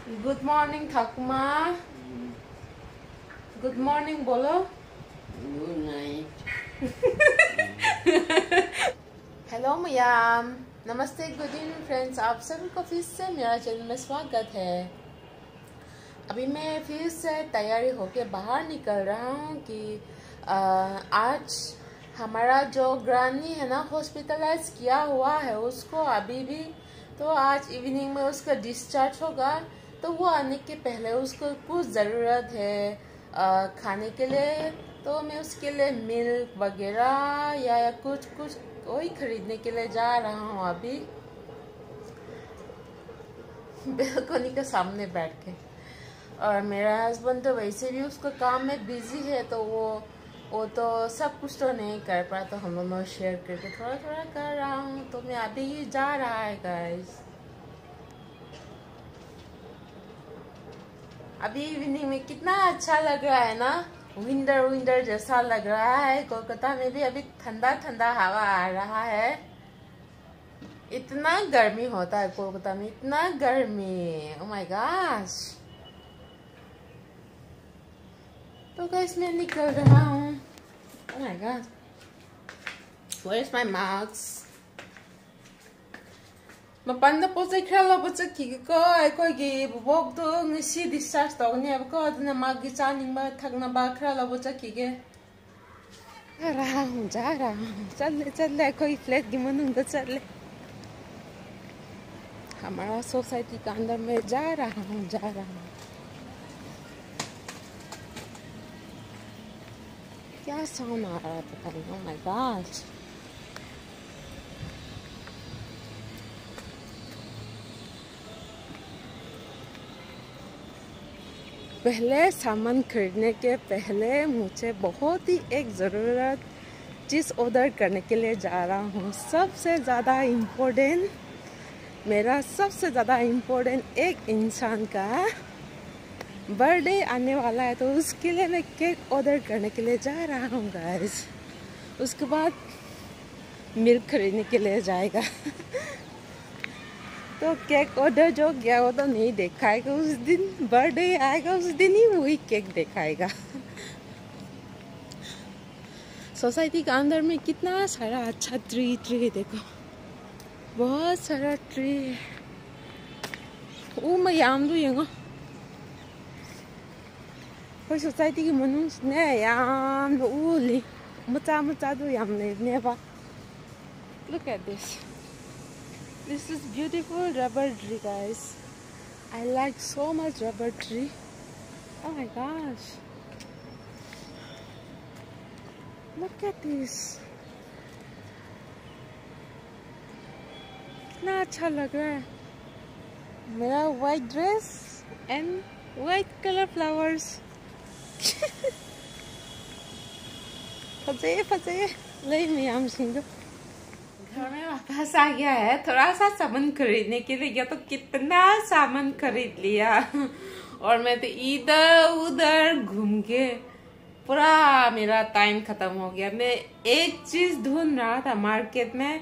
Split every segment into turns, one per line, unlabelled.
Good morning ठाकुमा। Good morning बोलो।
Good night.
Hello ma'am, नमस्ते, गुड इवनिंग फ्रेंड्स। आप सभी को फिर से मेरा चैनल में स्वागत है। अभी मैं फिर से तैयारी होके बाहर निकल रहा हूँ कि आज हमारा जो ग्रानी है ना, हॉस्पिटलाइज किया हुआ है उसको अभी भी, तो आज इवनिंग में उसका डिस्चार्ज होगा। तो वो आने के पहले उसको कुछ ज़रूरत है खाने के लिए, तो मैं उसके लिए मिल्क वगैरह या कुछ वही खरीदने के लिए जा रहा हूँ अभी बेलकनी के सामने बैठ के। और मेरा हस्बैंड तो वैसे भी उसको काम में बिजी है, तो वो तो सब कुछ तो नहीं कर पाया, तो हम दोनों शेयर करके थोड़ा थोड़ा कर रहा हूँ। तो मैं अभी ही जा रहा है गाइस। अभी इवनिंग में कितना अच्छा लग रहा है ना, विंटर जैसा लग रहा है। कोलकाता में भी अभी ठंडा ठंडा हवा आ रहा है। इतना गर्मी होता है कोलकाता में, इतना गर्मी, ओह माय गॉश। तो गाइस मैं निकल रहा हूँ। Oh my god, where is my mask? मपanda पोसे खराब पोसे किको अखोगी बोबोक ngisi discharge tawni abko aduna magi chaning ba thakna ba खराब पोसे किगे रहा हूँ, जा रहा हूँ। चल कोई फ्लैट की मनुंग तो चल। हमारा सोसाइटी का अंदर में जा रहा हूँ। क्या साउंड आ रहा है पता नहीं। ओह माय गॉड, पहले सामान खरीदने के पहले मुझे बहुत ही एक ज़रूरत चीज़ ऑर्डर करने के लिए जा रहा हूँ। मेरा सबसे ज़्यादा इम्पोर्टेंट एक इंसान का बर्थडे आने वाला है, तो उसके लिए मैं केक ऑर्डर करने के लिए जा रहा हूँ गाइस। उसके बाद मिल्क खरीदने के लिए जाएगा तो केक ऑर्डर जो गया वो तो नहीं दिखाएगा। उस दिन बर्थडे आएगा, उस दिन ही वही केक दिखाएगा। सोसाइटी के अंदर में कितना सारा अच्छा ट्री देखो, बहुत सारा ट्री है। मयाम येंगो कोई सोसाइटी की मनुष्य याम उली मचा दो याम लेबनेबा। Look at this. This is beautiful rubber tree guys. I like so much rubber tree. Oh my gosh. Look at this. कितना अच्छा लग रहा है। मेरा white dress and white color flowers. फसे ले मैम सिंह। घर में वापस आ गया है। थोड़ा सा सामान खरीदने के लिए गया, तो कितना सामान खरीद लिया। और मैं तो इधर उधर घूम के पूरा मेरा टाइम खत्म हो गया। मैं एक चीज ढूंढ रहा था मार्केट में,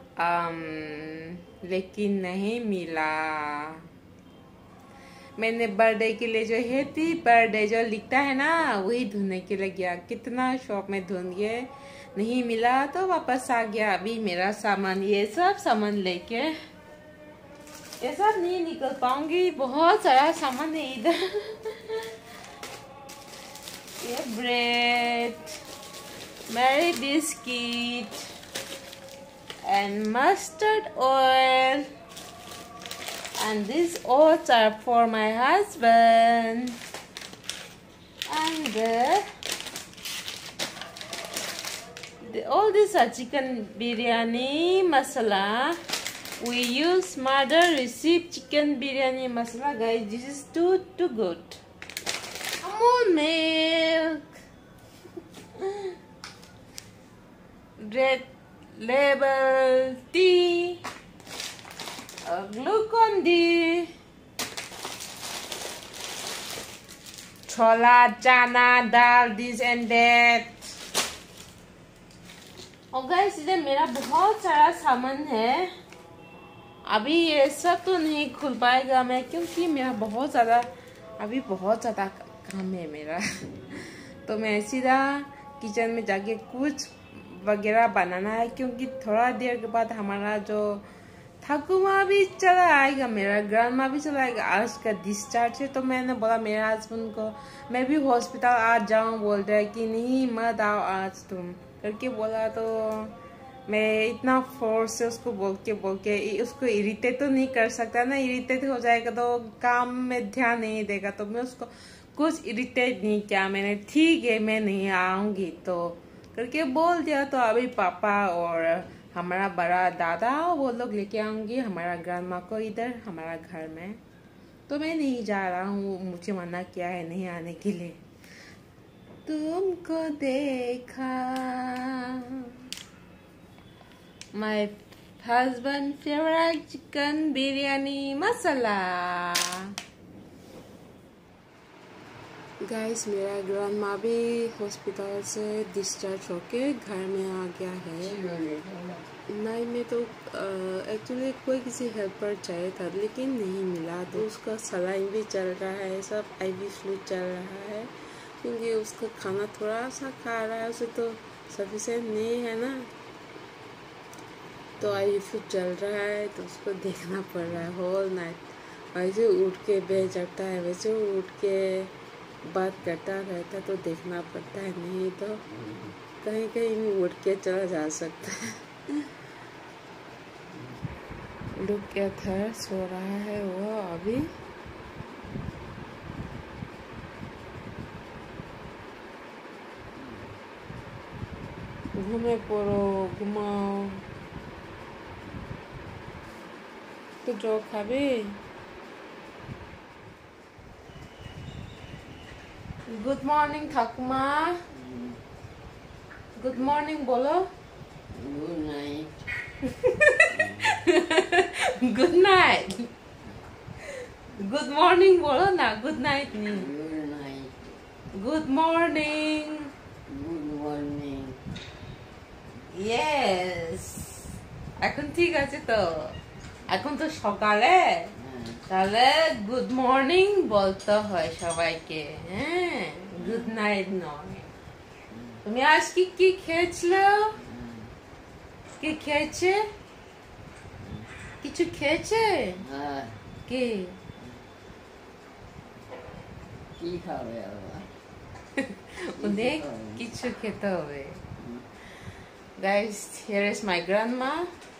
लेकिन नहीं मिला। मैंने बर्थडे के लिए जो हैप्पी बर्थडे जो लिखता है ना, वही ढूंढने के लिए गया। कितना शॉप में ढूंढ गए, नहीं मिला, तो वापस आ गया। अभी मेरा सामान, ये सब सामान लेके ये सब नहीं निकल पाऊंगी, बहुत सारा सामान है इधर। ये bread, Marie biscuit and mustard oil, and these oats are for my husband, and all these are chicken biryani masala. We use mother recipe chicken biryani masala guys. This is too good. Amul milk, red label tea, Glucon-D, छोला चना दाल, this and that। और guys इधर मेरा बहुत सारा सामान है। अभी ये सब तो नहीं खुल पाएगा मैं, क्योंकि मेरा बहुत ज़्यादा काम है मेरा। तो मैं सीधा किचन में जाके कुछ वगैरह बनाना है, क्योंकि थोड़ा देर के बाद हमारा जो ठाकुमा भी चला आएगा, मेरा ग्रैंडमा भी चला आएगा। आज का डिस्चार्ज है, तो मैंने बोला मेरे हस्बैंड को मैं भी हॉस्पिटल आ जाऊं, बोल रहे कि नहीं मत आओ आज तुम करके बोला। तो मैं इतना फोर्स से उसको बोल के उसको इरिटेट तो नहीं कर सकता ना, इरिटेट हो जाएगा तो काम में ध्यान नहीं देगा। तो मैं उसको कुछ इरिटेट नहीं किया, मैंने ठीक है मैं नहीं आऊंगी तो करके बोल दिया। तो अभी पापा और हमारा बड़ा दादा वो लोग लेके आऊंगी हमारा ग्रैंडमा को इधर हमारा घर में। तो मैं नहीं जा रहा हूँ, मुझे मना किया है नहीं आने के लिए। तुमको देखा my husband favourite chicken biryani masala. Guys मेरा ग्रैंडमा भी हॉस्पिटल से डिस्चार्ज होके घर में आ गया है। नहीं मैं तो एक्चुअली कोई किसी हेल्पर चाहिए था लेकिन नहीं मिला, तो उसका सलाइन भी चल रहा है, सब IV फ्लूइड चल रहा है, क्योंकि उसका खाना थोड़ा सा खा रहा है, उसे तो सफिशिएंट नहीं है ना। तो IV फ्लूइड चल रहा है तो उसको देखना पड़ रहा है होल नाइट। वैसे उठ के बैठ जाता है, वैसे उठ के बात करता रहता तो देखना पड़ता है, नहीं तो कहीं कहीं भी उठ के चला जा सकता है। लुक एट हर, सो रहा है वो अभी। घूमे पड़ो घुमाओ तो जो खाबे। गुड मॉर्निंग ठाकुमा, गुड मॉर्निंग बोलो।
Good night.
Good night, good morning बोलो ना, गुड नाइट नहीं,
Good night.
Good morning.
Good morning.
Yes, এখন ঠিক আছে তো, এখন তো সকালে, তাহলে গুড মর্নিং বলতে হয় সবাইকে, হ্যাঁ গুড নাইট নয়। তুমি আজ কি খেয়েছিলে? কি খেয়েছে? কিছু খেয়েছে? কি
কি খাবে আবার?
অনেক কিছু খেতে হবে। Guys, here is my grandma.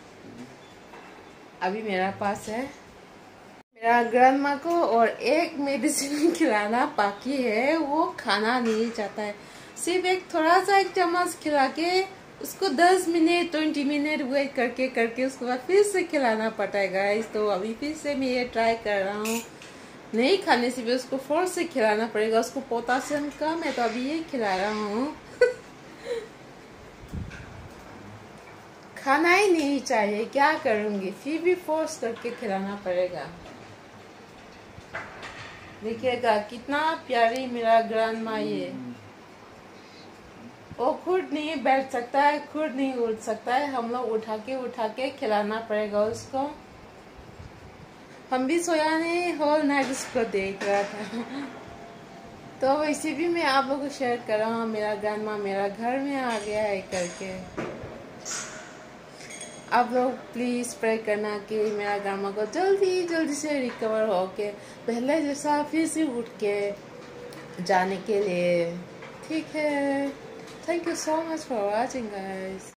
अभी मेरा पास है मेरा ग्रैंडमा को, और एक मेडिसिन खिलाना बाकी है, वो खाना नहीं चाहता है। सिर्फ थोड़ा सा एक चम्मच खिला के उसको 10 मिनट 20 मिनट वेट करके उसके बाद फिर से खिलाना पड़ता है गाइस। तो अभी फिर से मैं ये ट्राई कर रहा हूँ, नहीं खाने से भी उसको फोर्स से खिलाना पड़ेगा। उसको पोटासियम कम है तो अभी ये खिला रहा हूँ। खाना ही नहीं चाहिए, क्या करूंगी, फिर भी फोर्स करके खिलाना पड़ेगा। देखिएगा कितना प्यारी मेरा ग्रैंडमा ये। वो खुद नहीं बैठ सकता है, खुद नहीं उठ सकता है, हम लोग उठा के खिलाना पड़ेगा उसको। हम भी सोया नहीं, होल नाइट उसको देख रहा था। तो वैसे भी मैं आप लोगों को शेयर कर रहा हूँ, मेरा ग्रैंडमा मेरा घर में आ गया है करके। आप लोग प्लीज प्रे करना कि मेरा ग्रैंडमा को जल्दी से रिकवर हो के पहले जैसा फिर से उठ के जाने के लिए। ठीक है, thank you so much for watching guys.